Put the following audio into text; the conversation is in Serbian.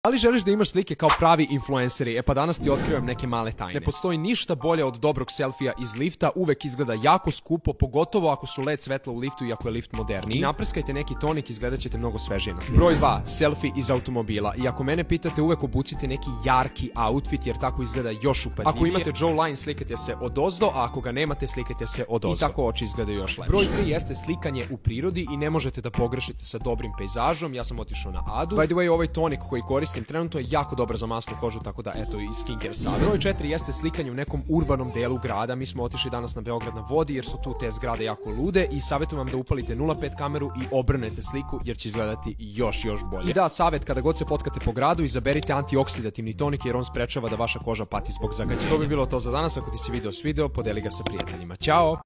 Da li želiš da imaš slike kao pravi influenceri? E pa danas ti otkrivam neke male tajne. Ne postoji ništa bolje od dobrog selfija iz lifta, uvek izgleda jako skupo, pogotovo ako su LED svetla u liftu i ako je lift moderniji. Naprskajte neki tonik, izgledat ćete mnogo svežije na sliku. Broj 2. Selfie iz automobila. I ako mene pitate, uvek obucite neki jarki outfit, jer tako izgleda još upadljivije. Ako imate Joe Line, slikajte se odozdo, a ako ga nemate, slikajte se odozdo. I tako oči izgledaju još lepše. Broj 3 jeste slikanje u prirodi i ne možete da pogrešite sa dobrim pejzažom. Ja sam otišao na Adu. By the way, ovaj tonik koji koristim trenutno je jako dobar za masnu kožu, tako da eto i skincare savjet. Broj 4 jeste slikanje u nekom urbanom delu grada. Mi smo otišli danas na Beograd na vodi jer su tu te zgrade jako lude i savjetujem vam da upalite 0.5 kameru i obrnete sliku jer će izgledati još bolje. I da, savjet, kada god se fotkate po gradu, izaberite antioksidativni tonik jer on sprečava da vaša koža pati zbog zagađenja. To bi bilo to za danas. Ako ti se video svideo, podeli ga sa prijateljima. Ćao!